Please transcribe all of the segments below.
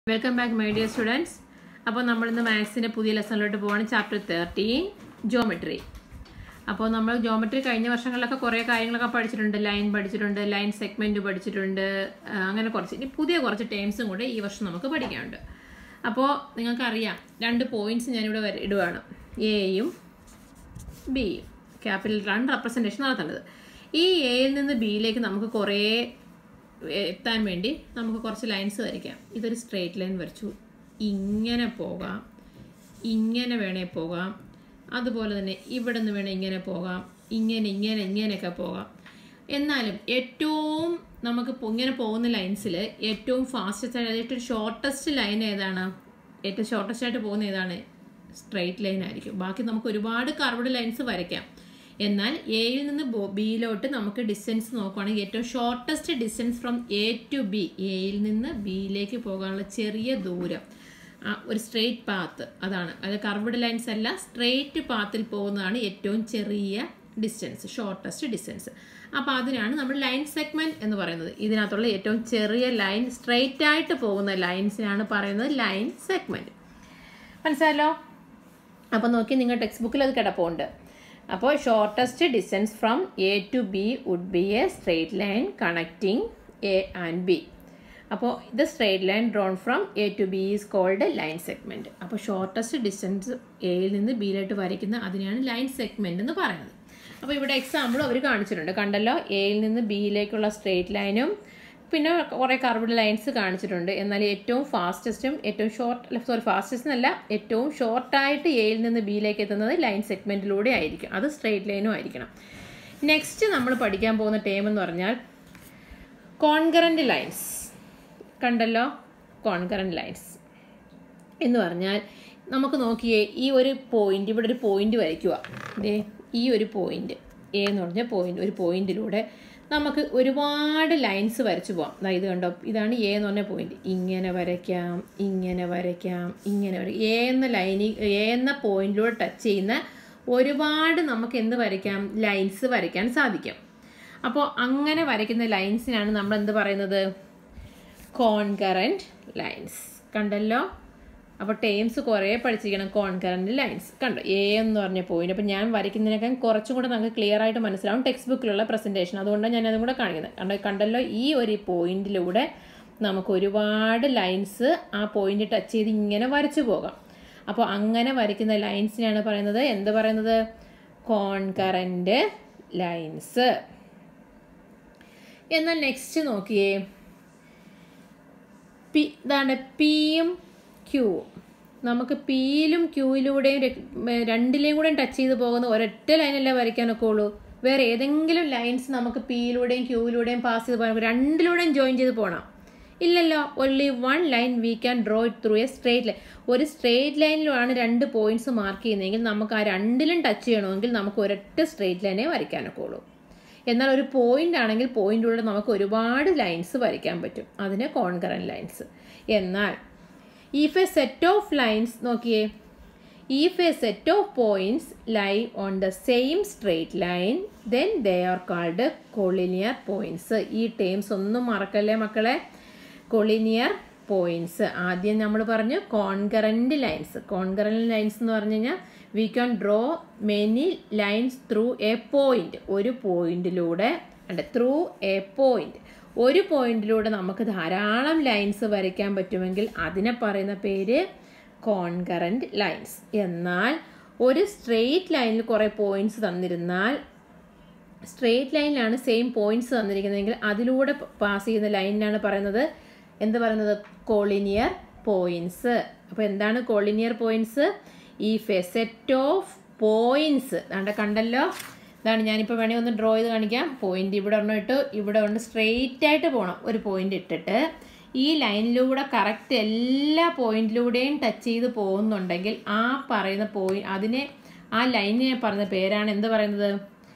Welcome back my dear students. അപ്പോൾ നമ്മൾ ഇന്ന് മാത്സിന്റെ പുതിയ ലെസണിലോട്ട് പോവാണ്. Chapter 13 geometry. അപ്പോൾ നമ്മൾ ജോമെട്രി കഴിഞ്ഞ വർഷങ്ങളിലൊക്കെ കുറേ കാര്യങ്ങളൊക്കെ പഠിച്ചിട്ടുണ്ട്. ലൈൻ പഠിച്ചിട്ടുണ്ട്, ലൈൻ സെഗ്മെന്റ് പഠിച്ചിട്ടുണ്ട്, അങ്ങനെ കുറച്ച് ഇനി പുതിയ കുറച്ച് ടേംസും കൂടെ ഈ വർഷം നമുക്ക് പഠിക്കാനുണ്ട്. അപ്പോൾ നിങ്ങൾക്കറിയാം രണ്ട് പോയിന്റ്സ് ഞാനിവിടെ ഇടുവാണ്, എയും ബിയും. ക്യാപിറ്റലാണ് റെപ്രസെൻറ്റേഷൻ നടത്തേണ്ടത്. ഈ എയിൽ നിന്ന് ബിയിലേക്ക് നമുക്ക് കുറേ എത്താൻ വേണ്ടി നമുക്ക് കുറച്ച് ലൈൻസ് വരയ്ക്കാം. ഇതൊരു സ്ട്രേറ്റ് ലൈൻ വരച്ചു, ഇങ്ങനെ പോകാം, ഇങ്ങനെ വേണേൽ പോകാം, അതുപോലെ തന്നെ ഇവിടെ നിന്ന് വേണേൽ ഇങ്ങനെ പോകാം, ഇങ്ങനെയൊക്കെ പോകാം. എന്നാലും ഏറ്റവും നമുക്ക് ഇങ്ങനെ പോകുന്ന ലൈൻസിൽ ഏറ്റവും ഫാസ്റ്റസ്റ്റ് ആയിട്ട് ഏറ്റവും ഷോർട്ടസ്റ്റ് ലൈൻ ഏതാണ്? ഏറ്റവും ഷോർട്ടസ്റ്റ് ആയിട്ട് പോകുന്ന ഏതാണ്? സ്ട്രേറ്റ് ലൈൻ ആയിരിക്കും. ബാക്കി നമുക്ക് ഒരുപാട് കർവ്ഡ് ലൈൻസ് വരയ്ക്കാം. എന്നാൽ എയിൽ നിന്ന് ബിയിലോട്ട് നമുക്ക് ഡിസ്റ്റൻസ് നോക്കുകയാണെങ്കിൽ ഏറ്റവും shortest distance from A to B, എയിൽ നിന്ന് ബിയിലേക്ക് പോകാനുള്ള ചെറിയ ദൂരം, ഒരു സ്ട്രെയിറ്റ് പാത്ത്, അതാണ്. അത് കർവ്ഡ് ലൈൻസ് അല്ല, സ്ട്രെയിറ്റ് പാത്തിൽ പോകുന്നതാണ് ഏറ്റവും ചെറിയ ഡിസ്റ്റൻസ്, ഷോർട്ടസ്റ്റ് ഡിസ്റ്റൻസ്. അപ്പോൾ അതിനാണ് നമ്മൾ ലൈൻ സെഗ്മെന്റ് എന്ന് പറയുന്നത്. ഇതിനകത്തുള്ള ഏറ്റവും ചെറിയ ലൈൻ, സ്ട്രെയിറ്റ് ആയിട്ട് പോകുന്ന ലൈൻസിനാണ് പറയുന്നത് ലൈൻ സെഗ്മെന്റ്. മനസ്സിലായല്ലോ? അപ്പോൾ നോക്കി, നിങ്ങൾ ടെക്സ്റ്റ് ബുക്കിൽ അത് കിടപ്പുണ്ട്. അപ്പോൾ shortest distance from A to B would be a straight line connecting A and B. അപ്പോൾ ഇത് straight line drawn from A to B is called line segment. അപ്പോൾ ഷോർട്ടസ്റ്റ് ഡിസ്റ്റൻസ് എയിൽ നിന്ന് ബിയിലോട്ട് വരയ്ക്കുന്ന അതിനാണ് ലൈൻ സെഗ്മെന്റ് എന്ന് പറയുന്നത്. അപ്പോൾ ഇവിടെ എക്സാമ്പിൾ അവർ കാണിച്ചിട്ടുണ്ട്, കണ്ടല്ലോ. എയിൽ നിന്ന് ബിയിലേക്കുള്ള സ്ട്രെയിറ്റ് ലൈനും പിന്നെ കുറേ കർവ്ഡ് ലൈൻസ് കാണിച്ചിട്ടുണ്ട്. എന്നാൽ ഏറ്റവും ഫാസ്റ്റസ്റ്റും ഫാസ്റ്റസ്റ്റ് എന്നല്ല, ഏറ്റവും ഷോർട്ടായിട്ട് എയിൽ നിന്ന് ബിയിലേക്ക് എത്തുന്നത് ലൈൻ സെഗ്മെന്റിലൂടെ ആയിരിക്കും. അത് സ്ട്രെയിറ്റ് ലൈനും ആയിരിക്കണം. നെക്സ്റ്റ് നമ്മൾ പഠിക്കാൻ പോകുന്ന ടേം എന്ന് പറഞ്ഞാൽ കോൺകറന്റ് ലൈൻസ്. കണ്ടല്ലോ, കോൺകറന്റ് ലൈൻസ് എന്ന് പറഞ്ഞാൽ നമുക്ക് നോക്കിയേ, ഈ ഒരു പോയിന്റ്, ഇവിടെ ഒരു പോയിന്റ് വരയ്ക്കുക. ഈ ഒരു പോയിന്റ് എ എന്ന് പറഞ്ഞ പോയിന്റ്, ഒരു പോയിന്റിലൂടെ നമുക്ക് ഒരുപാട് ലൈൻസ് വരച്ചു പോകാം. ഇത് കണ്ടോ, ഇതാണ് എ എന്ന് പറഞ്ഞ പോയിന്റ്. ഇങ്ങനെ വരയ്ക്കാം, ഇങ്ങനെ വരയ്ക്കാം, ഇങ്ങനെ വരയ്ക്കാം. എ എന്ന പോയിന്റിലൂടെ ടച്ച് ചെയ്യുന്ന ഒരുപാട് നമുക്ക് എന്ത് വരയ്ക്കാം? ലൈൻസ് വരയ്ക്കാൻ സാധിക്കും. അപ്പോൾ അങ്ങനെ വരയ്ക്കുന്ന ലൈൻസിനാണ് നമ്മൾ എന്ത് പറയുന്നത്? Concurrent lines. കണ്ടല്ലോ. അപ്പോൾ ടേംസ് കുറേ പഠിച്ചിരിക്കണം. കോൺകറന്റ് ലൈൻസ് കണ്ടോ, എ എന്ന് പറഞ്ഞ പോയിന്റ്. അപ്പോൾ ഞാൻ വരയ്ക്കുന്നതിനേക്കാൾ കുറച്ചും കൂടെ നമുക്ക് ക്ലിയർ ആയിട്ട് മനസ്സിലാവും ടെക്സ്റ്റ് ബുക്കിലുള്ള പ്രസൻറ്റേഷൻ. അതുകൊണ്ടാണ് ഞാൻ അതും കൂടെ കാണിക്കുന്നത്. കണ്ടല്ലോ, ഈ ഒരു പോയിന്റിലൂടെ നമുക്ക് ഒരുപാട് ലൈൻസ് ആ പോയിന്റ് ടച്ച് ചെയ്ത് ഇങ്ങനെ വരച്ചു പോകാം. അപ്പോൾ അങ്ങനെ വരയ്ക്കുന്ന ലൈൻസിനാണ് പറയുന്നത്, എന്ത് പറയുന്നത്? Concurrent lines. എന്നാൽ നെക്സ്റ്റ് നോക്കിയേ, ഇതാണ് പിയും ക്യൂവും. നമുക്ക് പിയിലും ക്യൂയിലൂടെയും രണ്ടിലെയും കൂടെയും ടച്ച് ചെയ്ത് പോകുന്ന ഒരൊറ്റ ലൈനല്ലേ വരയ്ക്കാനൊക്കെ ഉള്ളൂ. വേറെ ഏതെങ്കിലും ലൈൻസ് നമുക്ക് പിയിലൂടെയും ക്യൂയിലൂടെയും പാസ് ചെയ്ത് പോകാൻ, രണ്ടിലൂടെയും ജോയിൻ ചെയ്ത് പോകണം? ഇല്ലല്ലോ. Only one line we can draw it through a straight line. ഒരു സ്ട്രെയിറ്റ് ലൈനിലാണ് രണ്ട് പോയിന്റ്സ് മാർക്ക് ചെയ്യുന്നതെങ്കിൽ നമുക്ക് ആ രണ്ടിലും ടച്ച് ചെയ്യണമെങ്കിൽ നമുക്ക് ഒരൊറ്റ സ്ട്രെയിറ്റ് ലൈനേ വരയ്ക്കാനൊക്കെ ഉള്ളൂ. എന്നാൽ ഒരു പോയിന്റ് ആണെങ്കിൽ പോയിന്റിലൂടെ നമുക്ക് ഒരുപാട് ലൈൻസ് വരയ്ക്കാൻ പറ്റും. അതിന് കോൺകറന്റ് ലൈൻസ്. എന്നാൽ if a set of lines, നോക്കിയേ, if a set of points lie on the same straight line then they are called collinear points. ഈ ടേംസ് ഒന്നും മറക്കല്ലേ മക്കളെ. Collinear points. ആദ്യം നമ്മൾ പറഞ്ഞു കോൺകറന്റ് ലൈൻസ്. കോൺകറന്റ് ലൈൻസ് എന്ന് പറഞ്ഞു കഴിഞ്ഞാൽ we can draw many lines through a point. ഒരു പോയിന്റിലൂടെ ത്രൂ എ പോയിന്റ്, ഒരു പോയിന്റിലൂടെ നമുക്ക് ധാരാളം ലൈൻസ് വരയ്ക്കാൻ പറ്റുമെങ്കിൽ അതിനെ പറയുന്ന പേര് കോൺകറന്റ് ലൈൻസ്. എന്നാൽ ഒരു സ്ട്രെയിറ്റ് ലൈനിൽ കുറേ പോയിന്റ്സ് തന്നിരുന്നാൽ, സ്ട്രെയിറ്റ് ലൈനിലാണ് സെയിം പോയിന്റ്സ് തന്നിരിക്കുന്നതെങ്കിൽ അതിലൂടെ പാസ് ചെയ്യുന്ന ലൈനിനാണ് പറയുന്നത്, എന്ത് പറയുന്നത്? Collinear points. അപ്പോൾ എന്താണ് collinear points? If a set of points, കണ്ടല്ലോ, ഇതാണ്. ഞാനിപ്പോൾ വേണമെങ്കിൽ ഒന്ന് ഡ്രോ ചെയ്ത് കാണിക്കാം. പോയിന്റ് ഇവിടെ ഒരെണ്ണം ഇട്ടു, ഇവിടെ ഒന്ന് സ്ട്രെയിറ്റ് ആയിട്ട് പോകണം. ഒരു പോയിന്റ് ഇട്ടിട്ട് ഈ ലൈനിലൂടെ കറക്റ്റ് എല്ലാ പോയിന്റിലൂടെയും ടച്ച് ചെയ്ത് പോകുന്നുണ്ടെങ്കിൽ ആ പറയുന്ന അതിനെ, ആ ലൈനിനെ പറയുന്ന പേരാണ് എന്ത് പറയുന്നത്?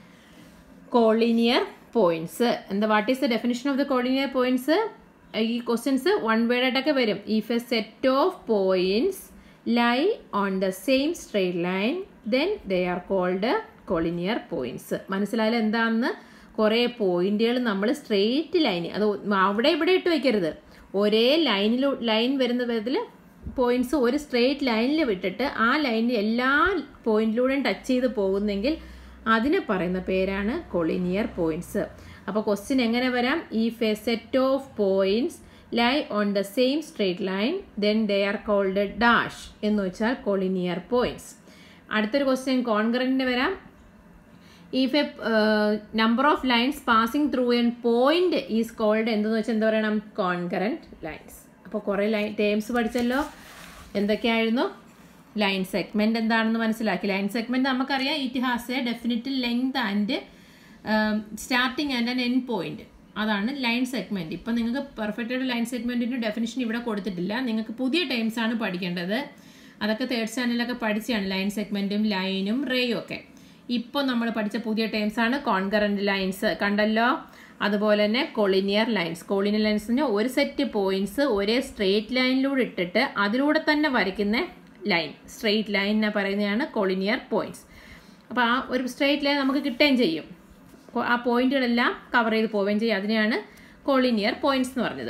Collinear points. What is the definition of the collinear points? ഈ ക്വസ്റ്റ്യൻസ് വൺ വേർഡായിട്ടൊക്കെ വരും. If a set of points lie on the same straight line then they are called collinear points. മനസ്സിലായാലും എന്താണെന്ന്? കുറേ പോയിന്റുകൾ നമ്മൾ സ്ട്രെയിറ്റ് ലൈൻ, അത് അവിടെ ഇവിടെ ഇട്ട് വയ്ക്കരുത്. ഒരേ ലൈൻ വരുന്ന വിധത്തിൽ പോയിന്റ്സ് ഒരു സ്ട്രെയിറ്റ് ലൈനിൽ വിട്ടിട്ട് ആ ലൈനിൽ എല്ലാ പോയിന്റിലൂടെയും ടച്ച് ചെയ്ത് പോകുന്നെങ്കിൽ അതിനെ പറയുന്ന പേരാണ് കൊളിനിയർ പോയിന്റ്സ്. അപ്പോൾ ക്വസ്റ്റ്യൻ എങ്ങനെ വരാം? If a set of points lie on the same straight line then they are called dash എന്ന് വെച്ചാൽ കൊളിനിയർ പോയിന്റ്സ്. അടുത്തൊരു ക്വസ്റ്റ്യൻ കോൺകറന്റിന് വരാം. If a number of lines passing through an point is called എന്തെന്ന് വെച്ചാൽ എന്താ പറയണം? Concurrent lines. അപ്പോൾ കുറേ ടേംസ് പഠിച്ചല്ലോ. എന്തൊക്കെയായിരുന്നു? ലൈൻ സെഗ്മെന്റ് എന്താണെന്ന് മനസ്സിലാക്കി. ലൈൻ സെഗ്മെന്റ് നമുക്കറിയാം, it has a definite length and starting and an end point. അതാണ് ലൈൻ സെഗ്മെന്റ്. ഇപ്പം നിങ്ങൾക്ക് പെർഫെക്റ്റ് ആയിട്ട് ലൈൻ സെഗ്മെന്റിന്റെ ഡെഫിനിഷൻ ഇവിടെ കൊടുത്തിട്ടില്ല. നിങ്ങൾക്ക് പുതിയ ടേംസ് ആണ് പഠിക്കേണ്ടത്. അതൊക്കെ തേർഡ് സ്റ്റാൻഡേർഡിലൊക്കെ പഠിച്ചാണ്, ലൈൻ സെഗ്മെന്റും ലൈനും റേയും ഒക്കെ. ഇപ്പോൾ നമ്മൾ പഠിച്ച പുതിയ ടേംസ് ആണ് കോൺകറന്റ് ലൈൻസ്, കണ്ടല്ലോ. അതുപോലെ തന്നെ കൊളിനിയർ ലൈൻസ്. കൊളിനിയർ ലൈൻസ് എന്ന് പറഞ്ഞാൽ ഒരു സെറ്റ് പോയിന്റ്സ് ഒരേ സ്ട്രെയിറ്റ് ലൈനിലൂടെ ഇട്ടിട്ട് അതിലൂടെ തന്നെ വരയ്ക്കുന്ന ലൈൻ, സ്ട്രെയിറ്റ് ലൈനിനെ പറയുന്നതാണ് കൊളിനിയർ പോയിന്റ്സ്. അപ്പോൾ ആ ഒരു സ്ട്രെയിറ്റ് ലൈൻ നമുക്ക് കിട്ടുകയും ചെയ്യും, ആ പോയിന്റുകളെല്ലാം കവർ ചെയ്ത് പോവുകയും ചെയ്യും. അതിനെയാണ് കൊളിനിയർ പോയിന്റ്സ് എന്ന് പറഞ്ഞത്.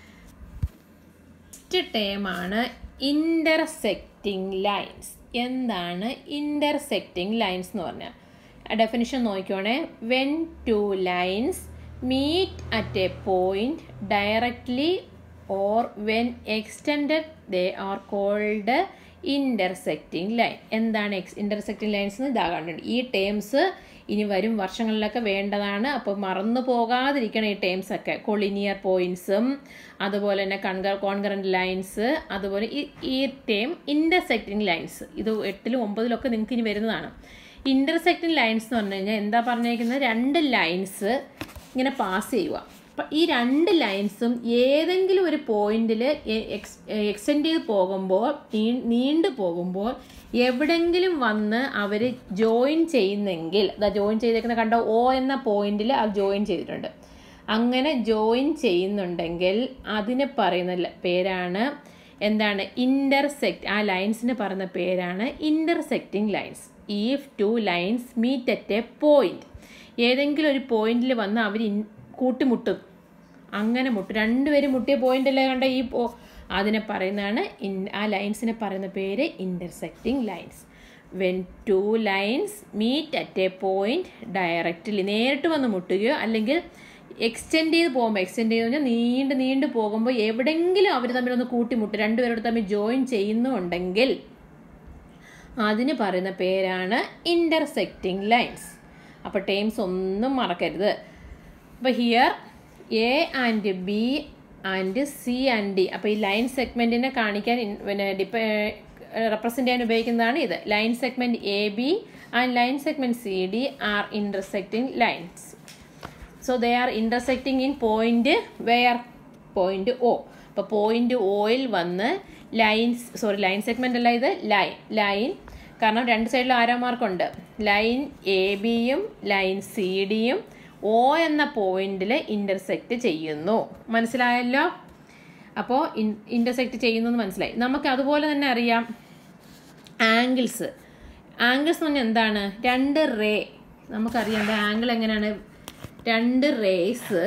നെക്സ്റ്റ് ടേമാണ് ഇന്റർസെക്റ്റിംഗ് ലൈൻസ്. എന്താണ് ഇന്റർസെക്റ്റിംഗ് ലൈൻസ് എന്ന് പറഞ്ഞാൽ? ഡെഫിനിഷൻ നോക്കിക്കോണേ. When two lines meet at a point directly or when extended they are called intersecting line. എന്താണ് intersecting lines എന്ന് ഇതാ കണ്ടിട്ടുണ്ട്. ഈ ടേംസ് ഇനി വരും വർഷങ്ങളിലൊക്കെ വേണ്ടതാണ്. അപ്പോൾ മറന്നു പോകാതിരിക്കണം ഈ ടേംസ് ഒക്കെ. കൊളിനിയർ പോയിന്റ്സും അതുപോലെ തന്നെ കോൺകറന്റ് ലൈൻസ്, അതുപോലെ ഈ ടേം ഇന്റർസെക്റ്റിംഗ് ലൈൻസ്. ഇത് 8ലും 9ലും നിങ്ങൾക്ക് ഇനി വരുന്നതാണ്. ഇന്റർസെക്റ്റിംഗ് ലൈൻസ് എന്ന് പറഞ്ഞു കഴിഞ്ഞാൽ എന്താ പറഞ്ഞേക്കുന്നത്? രണ്ട് ലൈൻസ് ഇങ്ങനെ പാസ് ചെയ്യുക. അപ്പം ഈ രണ്ട് ലൈൻസും ഏതെങ്കിലും ഒരു പോയിന്റിൽ എക്സ്റ്റെൻഡ് ചെയ്ത് പോകുമ്പോൾ, നീണ്ടു പോകുമ്പോൾ എവിടെങ്കിലും വന്ന് അവർ ജോയിൻ ചെയ്യുന്നെങ്കിൽ, ജോയിൻ ചെയ്തേക്കുന്ന കണ്ടോ, O എന്ന പോയിന്റിൽ അത് ജോയിൻ ചെയ്തിട്ടുണ്ട്. അങ്ങനെ ജോയിൻ ചെയ്യുന്നുണ്ടെങ്കിൽ അതിന് പറയുന്ന പേരാണ് എന്താണ്? ഇന്റർസെക്റ്റ്. ആ ലൈൻസിന് പറയുന്ന പേരാണ് intersecting lines. If two lines meet at a point, ഏതെങ്കിലും ഒരു പോയിന്റിൽ വന്ന് അവർ കൂട്ടിമുട്ടും, അങ്ങനെ മുട്ടും, രണ്ടുപേരും മുട്ടിയ പോയിന്റ് അല്ലേ കണ്ട ഈ അതിനെ പറയുന്നതാണ്, ആ ലൈൻസിനെ പറയുന്ന പേര് intersecting lines. When two lines meet at a point directly, നേരിട്ട് വന്ന് മുട്ടുകയോ അല്ലെങ്കിൽ എക്സ്റ്റെൻഡ് ചെയ്ത് പോകുമ്പോൾ, എക്സ്റ്റെൻഡ് ചെയ്ത് കഴിഞ്ഞാൽ നീണ്ടു പോകുമ്പോൾ എവിടെയെങ്കിലും അവർ തമ്മിലൊന്ന് കൂട്ടിമുട്ടും, രണ്ടുപേരോട് തമ്മിൽ ജോയിൻ ചെയ്യുന്നുണ്ടെങ്കിൽ അതിന് പറയുന്ന പേരാണ് ഇന്റർസെക്റ്റിംഗ് ലൈൻസ്. അപ്പോൾ ടേംസ് ഒന്നും മറക്കരുത്. അപ്പോൾ here A and B and C and D. അപ്പോൾ ഈ ലൈൻ സെഗ്മെൻറ്റിനെ കാണിക്കാൻ റെപ്രസെൻ്റ് ചെയ്യാൻ ഉപയോഗിക്കുന്നതാണ് ഇത്. Line segment A B and line segment C D are intersecting lines. So they are intersecting in point where? Point O. അപ്പോൾ point ഒയിൽ വന്ന് ലൈൻ സെഗ്മെൻ്റ് അല്ല ഇത്, ലൈൻ. കാരണം രണ്ട് സൈഡിൽ ആരോ മാർക്കുണ്ട്. ലൈൻ എ ബിയും ലൈൻ സി ഡിയും O എന്ന പോയിന്റിൽ ഇന്റർസെക്റ്റ് ചെയ്യുന്നു. മനസ്സിലായല്ലോ? അപ്പോൾ ഇന്റർസെക്റ്റ് ചെയ്യുന്നു എന്ന് മനസ്സിലായി. നമുക്ക് അതുപോലെ തന്നെ അറിയാം ആംഗിൾസ്. ആംഗിൾസ് എന്ന് പറഞ്ഞാൽ എന്താണ്? രണ്ട് റേ. നമുക്കറിയാം ആംഗിൾ എങ്ങനെയാണ്? രണ്ട് റേസ്,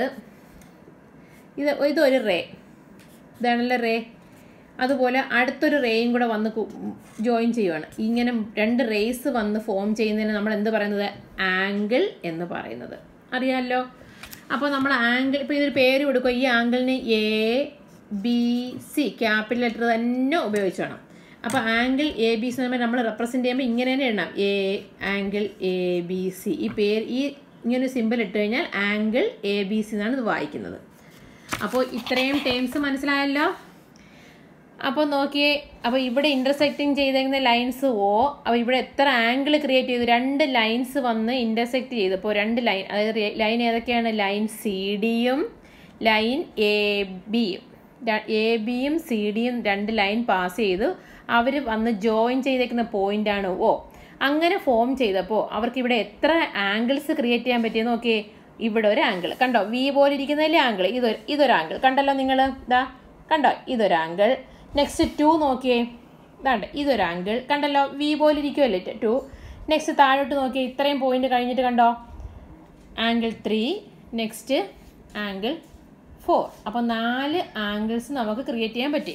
ഇതൊരു റേ, ഇതാണല്ലോ റേ. അതുപോലെ അടുത്തൊരു റേയും കൂടെ വന്ന് ജോയിൻ ചെയ്യുവാണ്. ഇങ്ങനെ രണ്ട് റേസ് വന്ന് ഫോം ചെയ്യുന്നതിന് നമ്മൾ എന്ത് പറയുന്നത്? ആംഗിൾ എന്ന് പറയുന്നത്. അറിയാമല്ലോ? അപ്പോൾ നമ്മൾ ആംഗിൾ, ഇപ്പോൾ ഇതൊരു പേര് കൊടുക്കുക. ഈ ആംഗിളിന് ABC ക്യാപിറ്റൽ ലെറ്റർ തന്നെ ഉപയോഗിച്ച് വേണം. അപ്പോൾ ആംഗിൾ ABC നമ്മൾ റെപ്രസെൻ്റ് ചെയ്യുമ്പോൾ ഇങ്ങനെ തന്നെ എഴുതാം, ആംഗിൾ ABC. ഈ പേര് ഇങ്ങനെ സിമ്പിൾ ഇട്ട് കഴിഞ്ഞാൽ ആംഗിൾ ABC എന്നാണ് ഇത് വായിക്കുന്നത്. അപ്പോൾ ഇത്രയും ടേംസ് മനസ്സിലായല്ലോ? അപ്പോൾ നോക്കിയേ, അപ്പോൾ ഇവിടെ ഇന്റർസെക്റ്റിംഗ് ചെയ്തേക്കുന്ന ലൈൻസ് O. അപ്പോൾ ഇവിടെ എത്ര ആംഗിൾ ക്രിയേറ്റ് ചെയ്തു? രണ്ട് ലൈൻസ് വന്ന് ഇന്റർസെക്റ്റ് ചെയ്തപ്പോൾ രണ്ട് ലൈൻ, അതായത് ലൈൻ ഏതൊക്കെയാണ്? ലൈൻ സി ഡിയും ലൈൻ എ ബിയും സി ഡിയും രണ്ട് ലൈൻ പാസ് ചെയ്തു. അവർ വന്ന് ജോയിൻ ചെയ്തേക്കുന്ന പോയിന്റാണ് O. അങ്ങനെ ഫോം ചെയ്തപ്പോൾ അവർക്ക് ഇവിടെ എത്ര ആംഗിൾസ് ക്രിയേറ്റ് ചെയ്യാൻ പറ്റിയെന്ന് നോക്കിയേ. ഇവിടെ ഒരു ആംഗിൾ കണ്ടോ, V പോലെ ഇരിക്കുന്നതിലെ ആംഗിൾ, ഇതൊരു ആംഗിൾ കണ്ടല്ലോ നിങ്ങൾ, ഇതാ കണ്ടോ, ഇതൊരു ആംഗിൾ. നെക്സ്റ്റ് 2 നോക്കിയേ, ഇതാണ്ട് ഇതൊരു ആംഗിൾ കണ്ടല്ലോ, V പോലെ ഇരിക്കുമല്ലേ 2. നെക്സ്റ്റ് താഴോട്ട് നോക്കിയേ, ഇത്രയും പോയിന്റ് കഴിഞ്ഞിട്ട് കണ്ടോ ആംഗിൾ 3, നെക്സ്റ്റ് ആംഗിൾ 4. അപ്പോൾ 4 ആംഗിൾസ് നമുക്ക് ക്രിയേറ്റ് ചെയ്യാൻ പറ്റി.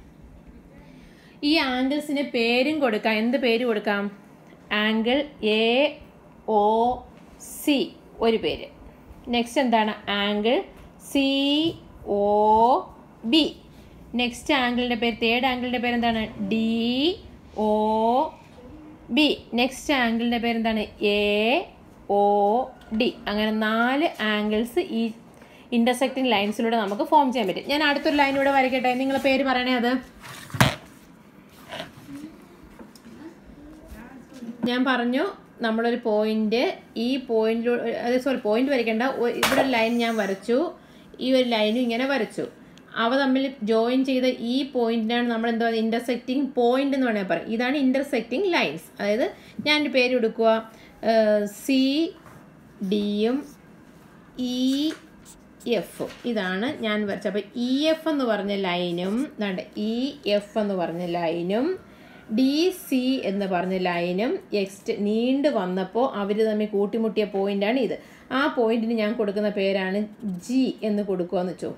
ഈ ആംഗിൾസിന് പേരും കൊടുക്കാം. എന്ത് പേര് കൊടുക്കാം? ആംഗിൾ AOC ഒരു പേര്. നെക്സ്റ്റ് എന്താണ്? Angle COB. നെക്സ്റ്റ് ആംഗിളിൻ്റെ പേര്, തേർഡ് ആംഗിളിൻ്റെ പേര് എന്താണ്? DOB. നെക്സ്റ്റ് ആംഗിളിൻ്റെ പേര് എന്താണ്? AOD. അങ്ങനെ 4 ആംഗിൾസ് ഈ ഇൻ്റർസെക്റ്റിംഗ് ലൈൻസിലൂടെ നമുക്ക് ഫോം ചെയ്യാൻ പറ്റും. ഞാൻ അടുത്തൊരു ലൈനിലൂടെ വരയ്ക്കട്ടെ, നിങ്ങളെ പേര് പറയണേ. അത് ഞാൻ പറഞ്ഞു, നമ്മളൊരു പോയിന്റ്, ഈ പോയിന്റിലൂടെ പോയിന്റ് വരയ്ക്കേണ്ട, ഇവിടെ ഒരു ലൈൻ ഞാൻ വരച്ചു, ഈ ഒരു ലൈനും ഇങ്ങനെ വരച്ചു. അവ തമ്മിൽ ജോയിൻ ചെയ്ത ഈ പോയിന്റിനാണ് നമ്മൾ എന്താ ഇൻ്റർസെക്റ്റിംഗ് പോയിന്റ് എന്ന് വേണമെങ്കിൽ പറയാം. ഇതാണ് ഇൻ്റർസെക്റ്റിംഗ് ലൈൻസ്. അതായത് ഞാനൊരു പേര് കൊടുക്കുക, CDയും EF. ഇതാണ് ഞാൻ വരച്ചത്. അപ്പോൾ EF എന്ന് പറഞ്ഞ ലൈനും EF എന്ന് പറഞ്ഞ ലൈനും DC എന്ന് പറഞ്ഞ ലൈനും നീണ്ടു വന്നപ്പോൾ അവർ തമ്മിൽ കൂട്ടിമുട്ടിയ പോയിന്റാണ് ഇത്. ആ പോയിന്റിന് ഞാൻ കൊടുക്കുന്ന പേരാണ് G എന്ന് കൊടുക്കുകയെന്ന് വെച്ചോ,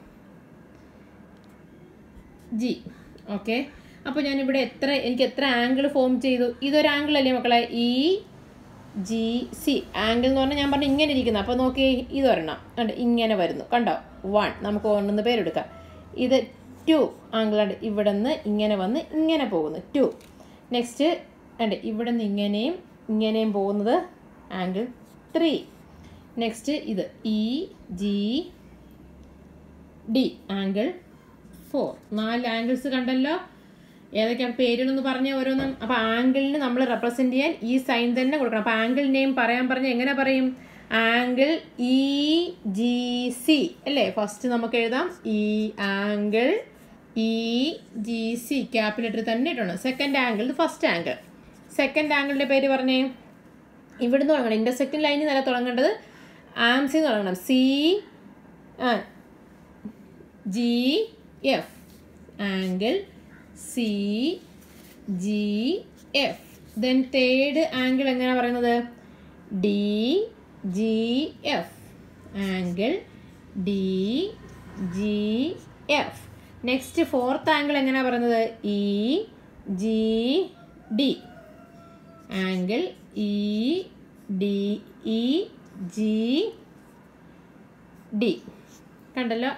G. ഓക്കെ, അപ്പോൾ ഞാനിവിടെ എനിക്ക് എത്ര ആംഗിൾ ഫോം ചെയ്തു? ഇതൊരു ആംഗിൾ അല്ലേ മക്കളെ? EGC ആംഗിൾ എന്ന് പറഞ്ഞാൽ ഞാൻ പറഞ്ഞു ഇങ്ങനെ ഇരിക്കുന്നു. അപ്പോൾ നോക്കി, ഇതൊരെണ്ണം കണ്ടോ, ഇങ്ങനെ വരുന്നു, കണ്ടോ? 1. നമുക്ക് 1 എന്ന് പേരെടുക്കാം. ഇത് 2 ആംഗിളാണ്. ഇവിടെ നിന്ന് ഇങ്ങനെ വന്ന് ഇങ്ങനെ പോകുന്നു, 2. നെക്സ്റ്റ് ഇവിടെ നിന്ന് ഇങ്ങനെയും പോകുന്നത് ആംഗിൾ 3. നെക്സ്റ്റ് ഇത് EGD ആംഗിൾ 4. 4 ആംഗിൾസ് കണ്ടല്ലോ. ഏതൊക്കെയാണ് പേരുകളെന്ന് പറഞ്ഞ ഓരോന്നും. അപ്പോൾ ആംഗിളിന് നമ്മൾ റെപ്രസെൻറ്റ് ചെയ്യാൻ ഈ സൈൻ തന്നെ കൊടുക്കണം. അപ്പോൾ ആംഗിൾ നെയിം പറഞ്ഞ് എങ്ങനെ പറയും? ആംഗിൾ EGC അല്ലേ? ഫസ്റ്റ് നമുക്ക് എഴുതാം ആംഗിൾ EGC ക്യാപിറ്റൽ ലെറ്റർ തന്നെ ഇട്ടുണ്ട്. Second angle, first angle. Second ആംഗിളിൻ്റെ പേര് പറഞ്ഞേ. ഇവിടുന്ന് തുടങ്ങണം, ഇൻ്റർസെക്റ്റിംഗ് ലൈനിൽ നല്ല തുടങ്ങേണ്ടത് ആംസിന്ന് തുടങ്ങണം. CGF angle CGF. Then third angle എങ്ങനെയാണ് പറയുന്നത്? DGF angle DGF. Next fourth angle എങ്ങനെയാണ് പറയുന്നത്? EGD angle EGD. കണ്ടല്ലോ,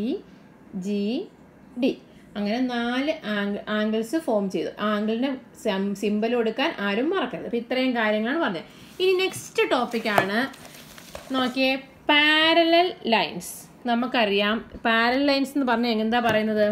EGD. അങ്ങനെ 4 ആംഗിൾസ് ഫോം ചെയ്തു. ആംഗിളിന് സിമ്പൽ കൊടുക്കാൻ ആരും മറക്കരുത്. അപ്പോൾ ഇത്രയും കാര്യങ്ങളാണ് പറഞ്ഞത്. ഇനി നെക്സ്റ്റ് ടോപ്പിക്കാണ്, നോക്കിയേ, പാരലൽ ലൈൻസ്. നമുക്കറിയാം പാരലൽ ലൈൻസ് എന്ന് പറഞ്ഞാൽ എന്താ പറയുന്നത്?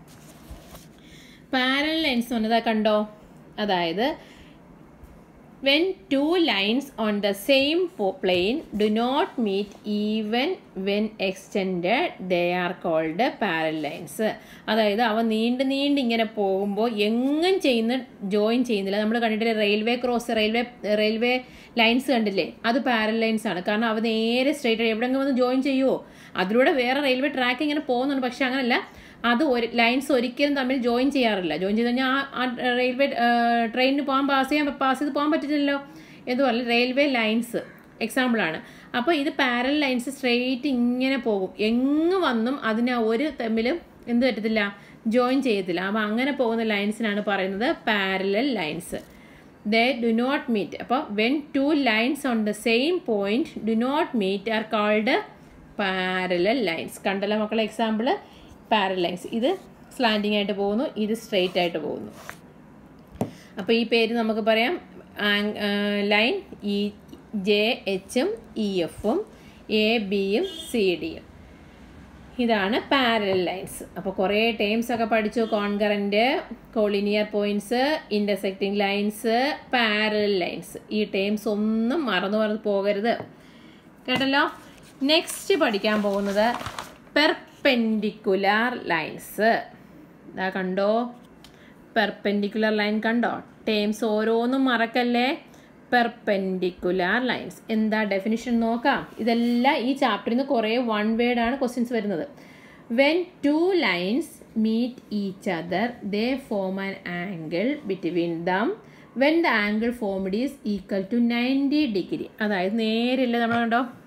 പാരലൽ ലൈൻസ് പറഞ്ഞത് കണ്ടോ, അതായത് when 2 lines on the same plane do not meet even when extended, they are called parallel lines. അതായത് അവ നീണ്ട് ഇങ്ങനെ പോകുമ്പോൾ എങ്ങും ജോയിൻ ചെയ്യുന്നില്ല. നമ്മൾ കണ്ടിട്ടില്ലേ റെയിൽവേ ക്രോസ്, റെയിൽവേ ലൈൻസ് കണ്ടില്ലേ? അത് പാരലൽ ലൈൻസ് ആണ്. കാരണം അവ നേരെ സ്ട്രെയിറ്റ് എവിടെയെങ്കിലും വന്ന് ജോയിൻ ചെയ്യുമോ? അതിലൂടെ വേറെ റെയിൽവേ ട്രാക്ക് ഇങ്ങനെ പോകുന്നുണ്ട്. പക്ഷെ അങ്ങനല്ല, അത് ലൈൻസ് ഒരിക്കലും തമ്മിൽ ജോയിൻ ചെയ്യാറില്ല. ജോയിൻ ചെയ്ത് കഴിഞ്ഞാൽ ആ റെയിൽവേ ട്രെയിനിന് പാസ് ചെയ്ത് പോകാൻ പറ്റില്ലല്ലോ. ഇതുപോലെ റെയിൽവേ ലൈൻസ് എക്സാമ്പിളാണ്. അപ്പോൾ ഇത് പാരലൽ ലൈൻസ് സ്ട്രെയിറ്റ് ഇങ്ങനെ പോകും. എങ്ങ് വന്നും അതിനെ ഒരു തമ്മിലും എന്ത് പറ്റത്തില്ല, ജോയിൻ ചെയ്യത്തില്ല. അപ്പോൾ അങ്ങനെ പോകുന്ന ലൈൻസിനാണ് പറയുന്നത് parallel lines. They do not meet. അപ്പോൾ when 2 lines on the same point do not meet are called parallel lines. കണ്ടല്ലോ മക്കളെ എക്സാമ്പിൾ? Parallel lines. ഇത് സ്ലാൻഡിങ് ആയിട്ട് പോകുന്നു, ഇത് സ്ട്രെയിറ്റ് ആയിട്ട് പോകുന്നു. അപ്പോൾ ഈ പേര് നമുക്ക് പറയാം ലൈൻ JHഉം EFഉം ABയും CDയും. ഇതാണ് പാരലൽ ലൈൻസ്. അപ്പോൾ കുറേ ടേംസ് ഒക്കെ പഠിച്ചു. Concurrent, collinear points, intersecting lines, parallel lines. ഈ ടേംസ് ഒന്നും മറന്നു പോകരുത്, കേട്ടല്ലോ. നെക്സ്റ്റ് പഠിക്കാൻ പോകുന്നത് പെർപെൻഡിക്കുലർ ലൈൻസ്. ഇതാ കണ്ടോ, പെർപെൻഡിക്കുലർ ലൈൻ കണ്ടോ? ടേംസ് ഓരോന്നും മറക്കല്ലേ. പെർപെൻഡിക്കുലർ ലൈൻസ് എന്താ ഡെഫിനിഷൻ നോക്കാം. ഇതെല്ലാം ഈ ചാപ്റ്ററിൽ നിന്ന് കുറേ 1 വേർഡാണ് ക്വസ്റ്റ്യൻസ് വരുന്നത്. When 2 lines meet each other they form an angle between them when the angle formed is equal to 90 degree. അതായത് നേരെയല്ലേ നമ്മൾ കണ്ടോ,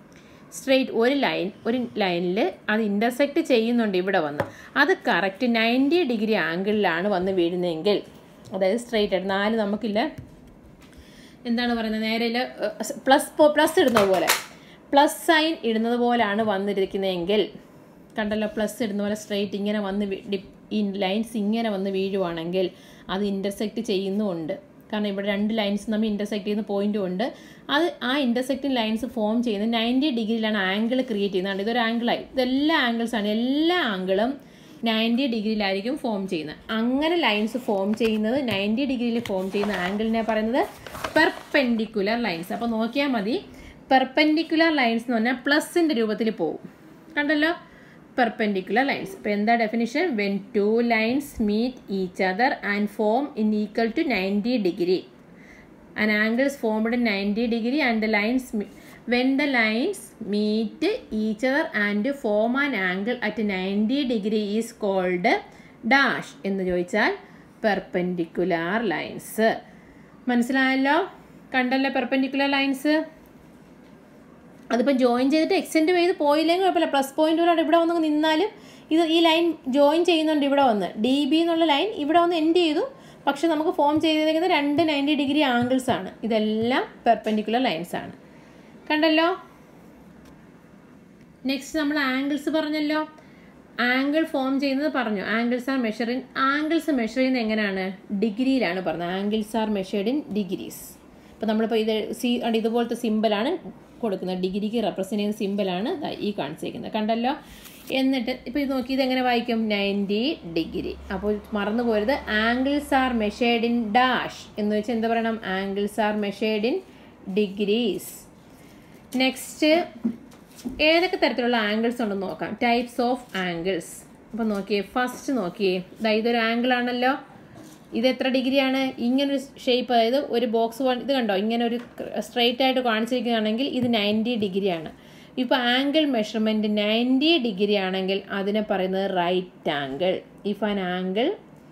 സ്ട്രെയിറ്റ് ഒരു ലൈനിൽ അത് ഇൻ്റർസെക്റ്റ് ചെയ്യുന്നുണ്ട് ഇവിടെ വന്ന്, അത് കറക്റ്റ് 90 ഡിഗ്രി ആംഗിളിലാണ് വന്ന് വീഴുന്നതെങ്കിൽ, അതായത് സ്ട്രെയിറ്റ് ആയിട്ട് 4 നമുക്കില്ല എന്താണ് പറയുന്നത്, നേരെ പ്ലസ് ഇടുന്നത് പോലെ, പ്ലസ് സൈൻ ഇടുന്നത് പോലെയാണ് വന്നിരിക്കുന്നതെങ്കിൽ, കണ്ടല്ലോ പ്ലസ് ഇടുന്ന പോലെ സ്ട്രെയിറ്റ് ഇങ്ങനെ വന്ന് ഈ ലൈൻസ് ഇങ്ങനെ വന്ന് വീഴുവാണെങ്കിൽ അത് ഇൻ്റർസെക്റ്റ് ചെയ്യുന്നുമുണ്ട്. കാരണം ഇവിടെ 2 ലൈൻസ് നമ്മൾ ഇൻ്റർസെക്റ്റ് ചെയ്യുന്ന പോയിൻറ്റും ഉണ്ട്. അത് ആ ഇൻ്റർസെക്റ്റിംഗ് ലൈൻസ് ഫോം ചെയ്യുന്നത് 90 ഡിഗ്രിയിലാണ് ആംഗിൾ ക്രിയേറ്റ് ചെയ്യുന്നത്. ഇതൊരു ആംഗിളായി, ഇതെല്ലാ ആംഗിൾസാണ്, എല്ലാ ആംഗിളും 90 ഡിഗ്രിയിലായിരിക്കും ഫോം ചെയ്യുന്നത്. അങ്ങനെ ലൈൻസ് ഫോം ചെയ്യുന്നത് 90 ഡിഗ്രിയിൽ ഫോം ചെയ്യുന്ന ആംഗിളിനെ പറയുന്നത് പെർപെൻഡിക്കുലർ ലൈൻസ്. അപ്പോൾ നോക്കിയാൽ മതി, പെർപെൻഡിക്കുലർ ലൈൻസ് എന്ന് പറഞ്ഞാൽ പ്ലസിൻ്റെ രൂപത്തിൽ പോകും. കണ്ടല്ലോ perpendicular lines. അപ്പോൾ എന്താ definition? when two lines meet each other and form in equal to 90 degree, an angle is formed in 90 degree and the lines when the lines meet each other and form an angle at 90 degree is called dash എന്ന് ചോദിച്ചാൽ perpendicular lines. മനസ്സിലായല്ലോ? കണ്ടല്ലോ perpendicular lines. അതിപ്പോൾ join ചെയ്തിട്ട് extend ചെയ്ത് പോയില്ലെങ്കിൽ കുഴപ്പമില്ല, plus പോയിൻറ്റോടെ ഇവിടെ വന്ന് നിന്നാലും ഈ ലൈൻ ജോയിൻ ചെയ്യുന്നുണ്ട്. ഇവിടെ വന്ന് DB എന്നുള്ള ലൈൻ ഇവിടെ വന്ന് എൻഡ് ചെയ്തു, പക്ഷെ നമുക്ക് ഫോം ചെയ്തിരിക്കുന്നത് 2 90 ഡിഗ്രി ആംഗിൾസ് ആണ്. ഇതെല്ലാം പെർപെൻഡിക്കുലർ ലൈൻസ് ആണ്. കണ്ടല്ലോ? നെക്സ്റ്റ് നമ്മൾ ആംഗിൾസ് പറഞ്ഞല്ലോ, ആംഗിൾ ഫോം ചെയ്യുന്നത് പറഞ്ഞു. ആംഗിൾസ് ആർ മെഷർ ചെയ്യുന്നത് എങ്ങനെയാണ്? ഡിഗ്രിയിലാണ് പറഞ്ഞത്. Angles are measured in degrees. ഇപ്പോൾ നമ്മളിപ്പോൾ ഇതുപോലത്തെ സിമ്പിളാണ് കൊടുക്കുന്നത്, ഡിഗ്രിക്ക് റെപ്രസെൻറ്റ് ചെയ്യുന്ന സിമ്പിളാണ് ഈ കാണിച്ചിരിക്കുന്നത്. കണ്ടല്ലോ? എന്നിട്ട് ഇപ്പോൾ ഇത് നോക്കി, ഇതെങ്ങനെ വായിക്കും? 90 ഡിഗ്രി. അപ്പോൾ മറന്നു പോരുത്, angles are measured in dash എന്ന് വെച്ചാൽ എന്താ പറയണം? Angles are measured in degrees. Next ഏതൊക്കെ തരത്തിലുള്ള ആംഗിൾസ് ഉണ്ടെന്ന് നോക്കാം. Types of angles. അപ്പോൾ നോക്കിയേ, ഫസ്റ്റ് നോക്കിയേ, ഇതൊരു ആംഗിൾ ആണല്ലോ. ഇത് എത്ര ഡിഗ്രിയാണ്? ഇങ്ങനൊരു ഷേപ്പ്, അതായത് ഒരു ബോക്സ് ഇത് കണ്ടോ, ഇങ്ങനെ ഒരു സ്ട്രെയിറ്റ് ആയിട്ട് കാണിച്ചിരിക്കുകയാണെങ്കിൽ ഇത് 90 ഡിഗ്രിയാണ്. ഇപ്പോൾ ആംഗിൾ മെഷർമെൻറ്റ് 90 ഡിഗ്രി ആണെങ്കിൽ അതിനെ പറയുന്നത് right angle. If an angle,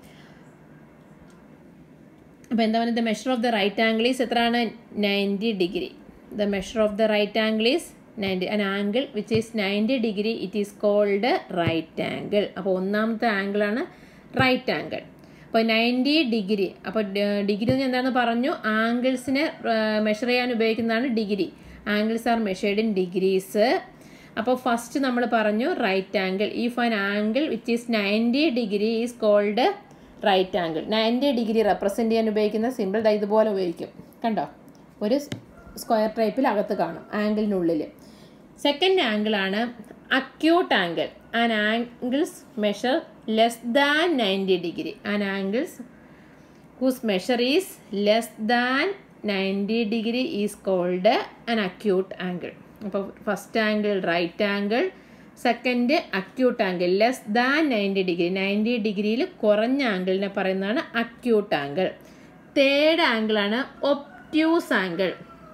അപ്പോൾ എന്താ പറയുന്നത്? The measure of the right angle is എത്രയാണ്? 90 degree. The measure of the right angle is 90. an angle which is 90 degree it is called right angle. അപ്പോൾ ഒന്നാമത്തെ ആംഗിളാണ് right angle. അപ്പോൾ 90 degree. അപ്പോൾ degree എന്താണെന്ന് പറഞ്ഞു? ആംഗിൾസിനെ മെഷർ ചെയ്യാൻ ഉപയോഗിക്കുന്നതാണ് degree. Angles are measured in degrees. അപ്പോൾ ഫസ്റ്റ് നമ്മൾ പറഞ്ഞു right angle. If an angle which is 90 degree is called right angle. 90 degree represent ചെയ്യാൻ ഉപയോഗിക്കുന്ന സിമ്പിൾ ഇതുപോലെ ഉപയോഗിക്കും. കണ്ടോ? ഒരു സ്ക്വയർ ടൈപ്പിൽ അകത്ത് കാണും ആംഗിളിനുള്ളിൽ. സെക്കൻഡ് ആംഗിളാണ് acute angle. An angles measure less than 90 degree. An angles whose measure is less than 90 degree is called an acute angle. അപ്പോൾ first angle right angle, second acute angle less than 90 degree. 90 ഡിഗ്രിയിൽ കുറഞ്ഞ ആംഗിളിനെ പറയുന്നതാണ് acute angle. Third ആംഗിളാണ് obtuse angle.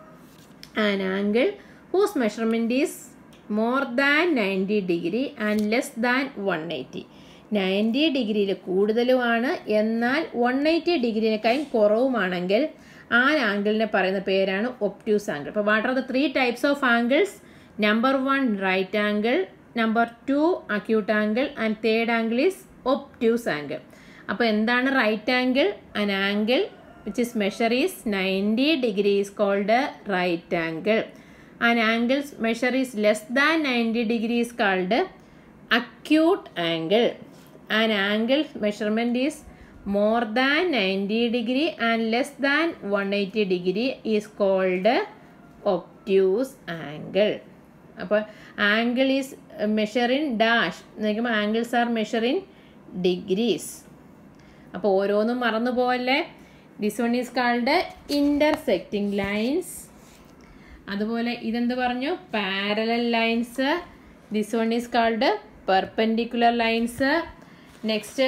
An angle whose measurement is more than 90 degree and less than 180. 90 ഡിഗ്രിയിൽ കൂടുതലുമാണ്, എന്നാൽ 180 ഡിഗ്രിയേക്കാളും കുറവുമാണെങ്കിൽ ആ ആംഗിളിനെ പറയുന്ന പേരാണ് ഒബ്റ്റ്യൂസ് ആംഗിൾ. അപ്പോൾ what are the 3 types of angles? Number 1 right angle, number 2 acute angle and third angle is obtuse angle. അപ്പോൾ എന്താണ് right angle? an angle which is measure is 90 degree is called right angle. An angle's measure is less than 90 degree is called acute angle. An angle's measurement is more than 90 degree and less than 180 degree is called obtuse angle. അപ്പോൾ angle is measure in dash എന്ന് പറയുമ്പോൾ angles are measure in degrees. അപ്പോൾ ഓരോന്നും മറന്നു പോവല്ലേ. This one is called intersecting lines. അതുപോലെ ഇതെന്ത് പറഞ്ഞു? Parallel lines. This one is called perpendicular lines. Next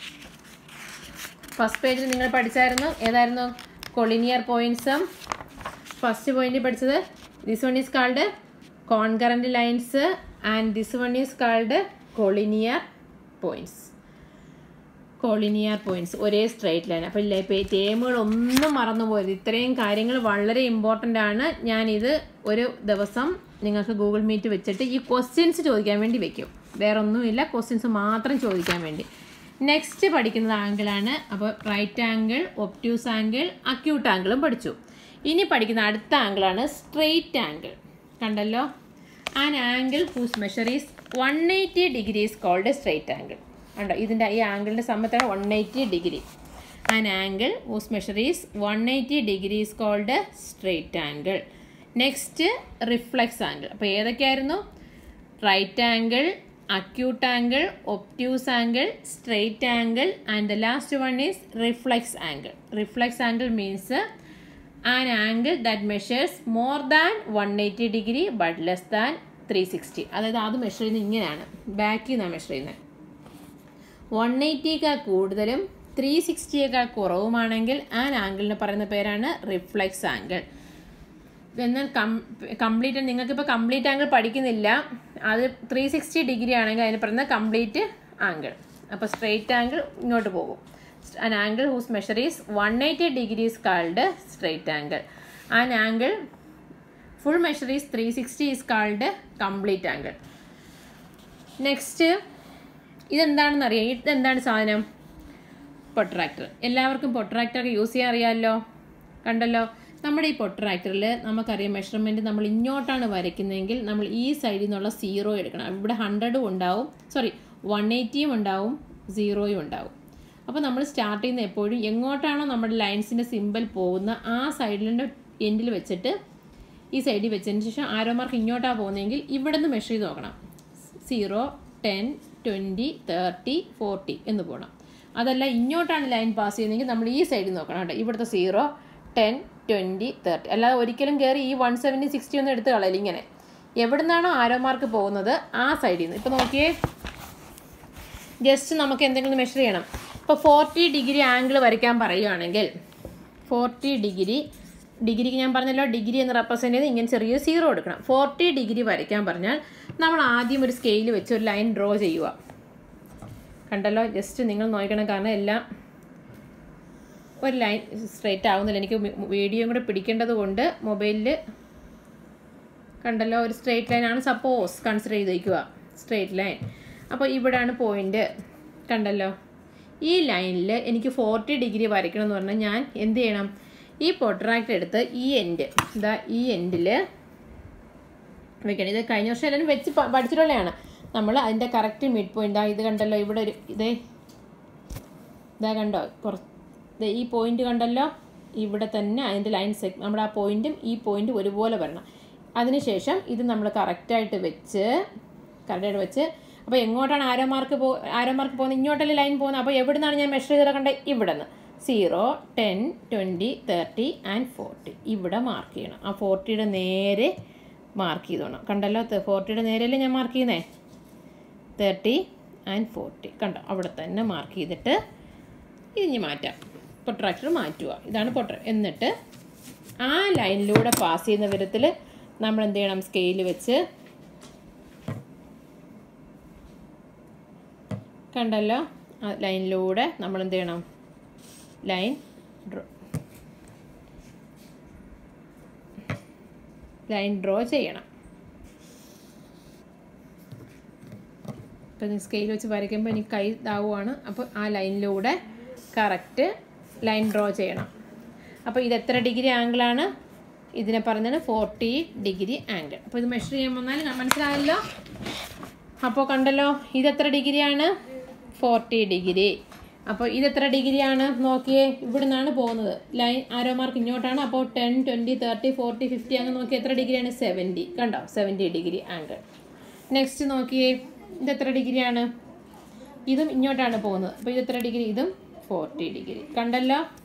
first പേജിൽ നിങ്ങൾ പഠിച്ചായിരുന്നു, ഏതായിരുന്നു? കൊളിനിയർ പോയിൻറ്റ്സും. ഫസ്റ്റ് പോയിന്റ് പഠിച്ചത് this one is called concurrent lines and this one is called collinear points. Collinear points ഒരേ സ്ട്രൈറ്റ് ലൈൻ. അപ്പോൾ ടേമുകളൊന്നും മറന്നു പോയത്. ഇത്രയും കാര്യങ്ങൾ വളരെ ഇമ്പോർട്ടൻ്റ് ആണ്. ഞാനിത് ഒരു ദിവസം നിങ്ങൾക്ക് ഗൂഗിൾ മീറ്റ് വെച്ചിട്ട് ഈ ക്വസ്റ്റ്യൻസ് ചോദിക്കാൻ വേണ്ടി വെക്കും. വേറെ ഒന്നുമില്ല, ക്വസ്റ്റ്യൻസ് മാത്രം ചോദിക്കാൻ വേണ്ടി. നെക്സ്റ്റ് പഠിക്കുന്നത് ആംഗിളാണ്. അപ്പോൾ right angle, obtuse angle, acute ആംഗിളും പഠിച്ചു. ഇനി പഠിക്കുന്ന അടുത്ത ആംഗിളാണ് സ്ട്രെയിറ്റ് ആംഗിൾ. കണ്ടല്ലോ, an angle whose measure is 180 degree is called straight angle. കണ്ടോ, ഇതിൻ്റെ ഈ ആംഗിളിൻ്റെ സമയത്താണ് 180 degree. An angle whose measure is 180 degree is called straight angle. Next reflex angle. അപ്പോൾ ഏതൊക്കെയായിരുന്നു? Right angle, acute angle, obtuse angle, straight angle, and the last one is reflex angle. Reflex angle means an angle that measures more than 180 degree but less than 360. അതായത് അത് measure ചെയ്യുന്നത് ഇങ്ങനെയാണ്, ബാക്കിൽ നിന്നാണ് measure ചെയ്യുന്നത്. 180യേക്കാൾ കൂടുതലും 360യേക്കാൾ കുറവുമാണെങ്കിൽ ആ ആംഗിളിന് പറയുന്ന പേരാണ് റിഫ്ലെക്സ് ആംഗിൾ. എന്നാൽ കംപ്ലീറ്റ് നിങ്ങൾക്കിപ്പോൾ കംപ്ലീറ്റ് ആംഗിൾ പഠിക്കുന്നില്ല, അത് 360 ഡിഗ്രി ആണെങ്കിൽ അതിന് പറയുന്നത് കംപ്ലീറ്റ് ആംഗിൾ. അപ്പോൾ സ്ട്രെയിറ്റ് ആംഗിൾ ഇങ്ങോട്ട് പോകും. An angle whose measure is 180 degree is called straight angle. An angle full measure is 360 is called complete angle. Next ഇതെന്താണെന്ന് അറിയാം. ഇതെന്താണ് സാധനം? പൊട്രാക്ടർ. എല്ലാവർക്കും പൊട്രാക്ടർ യൂസ് ചെയ്യാൻ അറിയാമല്ലോ. കണ്ടല്ലോ, നമ്മുടെ ഈ പൊട്രാക്ടറിൽ നമുക്കറിയാം മെഷർമെൻറ്റ് നമ്മൾ ഇങ്ങോട്ടാണ് വരയ്ക്കുന്നതെങ്കിൽ നമ്മൾ ഈ സൈഡിൽ നിന്നുള്ള 0 എടുക്കണം. ഇവിടെ 100 ഉണ്ടാവും, 180 ഉണ്ടാവും, 0 ഉണ്ടാവും. അപ്പോൾ നമ്മൾ സ്റ്റാർട്ട് ചെയ്യുന്ന എപ്പോഴും എങ്ങോട്ടാണോ നമ്മുടെ ലൈൻസിൻ്റെ സിമ്പിൾ പോകുന്ന ആ സൈഡിൻ്റെ എൻഡിൽ വെച്ചിട്ട് ഈ സൈഡിൽ വെച്ചതിന് ശേഷം ആരോ മാർക്ക് ഇങ്ങോട്ടാണ് പോകുന്നതെങ്കിൽ ഇവിടെ നിന്ന് മെഷർ ചെയ്ത് നോക്കണം. 0, 10, 20, 30, 40 എന്ന് പോകണം. അതല്ല ഇങ്ങോട്ടാണ് ലൈൻ പാസ് ചെയ്യുന്നതെങ്കിൽ നമ്മൾ ഈ സൈഡിൽ നോക്കണം കേട്ടോ. ഇവിടുത്തെ 0, 10, 20, 30. അല്ലാതെ ഒരിക്കലും കയറി ഈ 170, 60 ഒന്നും എടുത്ത് കളയില്ല. ഇങ്ങനെ എവിടെ നിന്നാണോ ആരോ മാർക്ക് പോകുന്നത് ആ സൈഡിൽ നിന്ന്. ഇപ്പോൾ നോക്കിയേ, ജസ്റ്റ് നമുക്ക് എന്തെങ്കിലും മെഷർ ചെയ്യണം. ഇപ്പോൾ 40 ഡിഗ്രി ആംഗിൾ വരയ്ക്കാൻ പറയുകയാണെങ്കിൽ 40 ഡിഗ്രിക്ക് ഞാൻ പറഞ്ഞല്ലോ ഡിഗ്രി എന്ന് റെപ്രസെൻറ്റ് ചെയ്ത് ഇങ്ങനെ ചെറിയൊരു 0 എടുക്കണം. 40 ഡിഗ്രി വരയ്ക്കാൻ പറഞ്ഞാൽ നമ്മൾ ആദ്യം ഒരു സ്കെയിൽ വെച്ച് ഒരു ലൈൻ ഡ്രോ ചെയ്യുക. കണ്ടല്ലോ, ജസ്റ്റ് നിങ്ങൾ നോക്കണം, കാരണം എല്ലാം ഒരു ലൈൻ സ്ട്രെയിറ്റ് ആവുന്നില്ല. എനിക്ക് വീഡിയോയും കൂടെ പിടിക്കേണ്ടത് കൊണ്ട് മൊബൈലിൽ കണ്ടല്ലോ ഒരു സ്ട്രെയിറ്റ് ലൈനാണ് സപ്പോസ് കൺസിഡർ ചെയ്തിരിക്കുക, സ്ട്രെയിറ്റ് ലൈൻ. അപ്പോൾ ഇവിടെയാണ് പോയിൻ്റ്. കണ്ടല്ലോ, ഈ ലൈനിൽ എനിക്ക് 40 ഡിഗ്രി വരയ്ക്കണം എന്ന് പറഞ്ഞാൽ ഞാൻ എന്ത് ചെയ്യണം? ഈ പൊട്രാക്ടർ എടുത്ത് ഈ എൻഡ്, ഇതാ ഈ എൻഡിൽ വെക്കണം. ഇത് കഴിഞ്ഞ വർഷം എല്ലാവരും വെച്ച് പഠിച്ചിട്ടുള്ളതാണ്. നമ്മൾ അതിൻ്റെ കറക്റ്റ് മിഡ് പോയിൻ്റ് ഇത് കണ്ടല്ലോ, ഇവിടെ ഒരു ഇതാ കണ്ടോ, ഈ പോയിന്റ് കണ്ടല്ലോ, ഇവിടെ തന്നെ അതിൻ്റെ ലൈൻ നമ്മുടെ ആ പോയിന്റും ഈ പോയിന്റ് ഒരുപോലെ വരണം. അതിനുശേഷം ഇത് നമ്മൾ കറക്റ്റായിട്ട് വെച്ച് അപ്പോൾ എങ്ങോട്ടാണ് ആരോ മാർക്ക് പോകുന്നത്? ഇങ്ങോട്ടല്ലേ ലൈൻ പോകുന്നത്. അപ്പോൾ എവിടെ നിന്നാണ് ഞാൻ മെഷർ ചെയ്ത് കണ്ടത്? ഇവിടെ നിന്ന് 0, 10, 20, 30 and 40 ഇവിടെ മാർക്ക് ചെയ്യണം. ആ 40യുടെ നേരെ മാർക്ക് ചെയ്തോണം. കണ്ടല്ലോ, 40യുടെ നേരെയല്ലേ ഞാൻ മാർക്ക് ചെയ്യുന്നേ. 30 and 40 കണ്ടോ, അവിടെ തന്നെ മാർക്ക് ചെയ്തിട്ട് ഇനി മാറ്റാം. പൊട്രാക്ടർ മാറ്റുക. ഇതാണ് എന്നിട്ട് ആ ലൈനിലൂടെ പാസ് ചെയ്യുന്ന വിധത്തിൽ നമ്മൾ എന്ത് ചെയ്യണം? സ്കെയിൽ വെച്ച് കണ്ടല്ലോ, ആ ലൈനിലൂടെ നമ്മൾ എന്ത് ചെയ്യണം? ലൈൻ ഡ്രോ ചെയ്യണം. ഇപ്പം സ്കെയിൽ വെച്ച് വരയ്ക്കുമ്പോൾ എനിക്ക് കൈ ഇതാവുകയാണ്. അപ്പോൾ ആ ലൈനിലൂടെ കറക്റ്റ് ലൈൻ ഡ്രോ ചെയ്യണം. അപ്പോൾ ഇത് എത്ര ഡിഗ്രി ആംഗിളാണ്? ഇതിനെ പറഞ്ഞാൽ 40 ഡിഗ്രി ആംഗിൾ. അപ്പോൾ ഇത് മെഷർ ചെയ്യാൻ വന്നാൽ മനസ്സിലായല്ലോ. അപ്പോൾ കണ്ടല്ലോ, ഇതെത്ര ഡിഗ്രിയാണ്? 40 ഡിഗ്രി. അപ്പോൾ ഇതെത്ര ഡിഗ്രിയാണ്? നോക്കിയേ, ഇവിടെ നിന്നാണ് പോകുന്നത് ലൈൻ, ആരോ മാർക്ക് ഇങ്ങോട്ടാണ്. അപ്പോൾ 10, 20, 30, 40, 50 അങ്ങനെ നോക്കി എത്ര ഡിഗ്രിയാണ്? 70. കണ്ടോ, 70 ഡിഗ്രി ആംഗിൾ. നെക്സ്റ്റ് നോക്കിയേ, ഇതെത്ര ഡിഗ്രിയാണ്? ഇതും ഇങ്ങോട്ടാണ് പോകുന്നത്. അപ്പോൾ ഇതെത്ര ഡിഗ്രി? ഇതും 40 ഡിഗ്രി. കണ്ടല്ലോ.